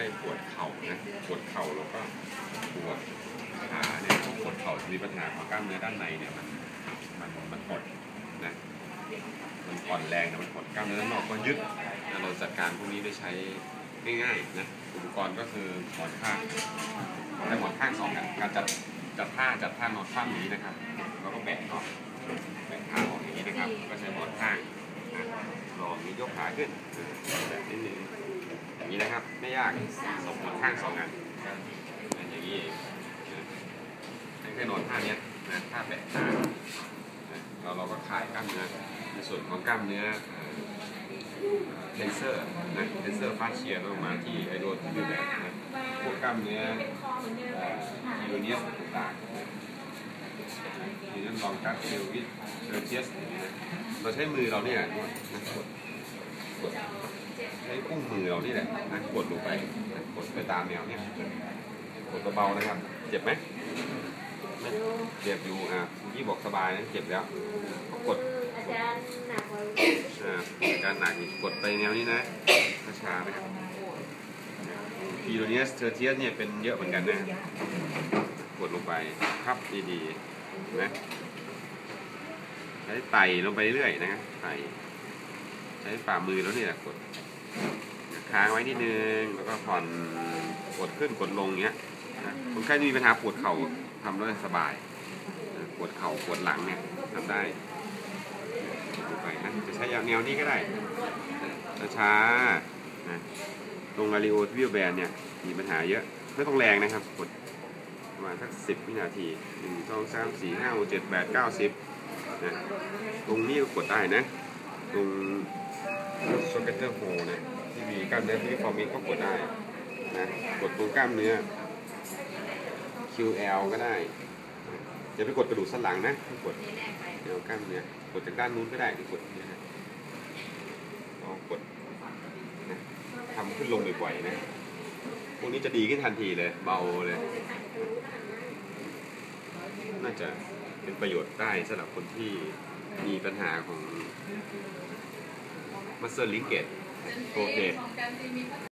ข้ปวดเข่านะปวดเข่าแล้วก็ปวดขาเนี่ยปวดเข่ามีปัญหาของกล้ามเนื้อด้านในเนี่ยมันกดนะมันอ่อนแรงนะมันกดกล้ามเนื้อด้านนอกก็ยึดเราจัดการพวกนี้ได้ใช้ง่ายๆนะอุปกรณ์ก็คือหมอนข้างแต่หมอนข้าง2กันการจัดท่านอนข้างนี้นะครับแล้วก็แบะออกแบะขาออกอย่างนี้นะครับก็ใช้หมอนข้างลองมียกขาขึ้นแบบนิดนึงอย่างนี้นะครับไม่ยากส่งหมอนข้าง2อันอย่างนี้แค่นอนท่านี้นะท่าแบะขาเราก็คลายกล้ามเนื้อในส่วนของกล้ามเนื้อเทนเซอร์นะเทนเซอร์ฟาเชียลงมาที่ไอโดนที่แบบนะพวกกล้ามเนื้อยูโรเนียสต่างๆนี่นั่นลองการเซลวิสเซอร์เทียสเราใช้มือเราเนี่ยกดใช้อุ้งมือเรานี่แหละนะกดลงไปกดไปตามแนวเนี่ยกดเบาๆนะครับเจ็บไหมไม่เจ็บอยู่ยี่บอกสบายนะเจ็บแล้วกดอาจารย์หนักกดไปแนวนี้นะช้าๆนะครับพีโรเนียสเทอร์เทียสเนี่ยเป็นเยอะเหมือนกันนะกดลงไปพับดีๆนะใช้ไต่ลงไปเรื่อยนะไต่ใช้ฝ่ามือแล้วเนี่ยกดค้างไว้นิดนึงแล้วก็ผ่อนกดขึ้นกดลงเงี้ยคนไข้มีปัญหาปวดเข่าทำได้สบายปวดเข่าปวดหลังเนี่ยทำได้ไปนะจะใช้แนวนี้ก็ได้ช้าๆนะตรงอาริโอทวิลแบนเนี่ยมีปัญหาเยอะไม่ต้องแรงนะครับกดประมาณสัก10 วินาที1 2 3 4 5 6 7 8 9 10นะตรงนี้ก็กดได้นะตรงโซเกเตอร์โฮนะที่มีกล้ามเนื้อที่ฟอร์มิก็กดได้นะกดตรงกล้ามเนื้อ QL ก็ได้จะไปกดกระดูกสันหลังนะกดแนวกล้ามเนื้อกดจากด้านนู้นก็ได้ที่กดนี่นะลองกดนะทำขึ้นลงบ่อยๆนะพวกนี้จะดีขึ้นทันทีเลยเบาเลยน่าจะเป็นประโยชน์ได้สำหรับคนที่มีปัญหาของมัสเซอร์ลิงเกจโอเค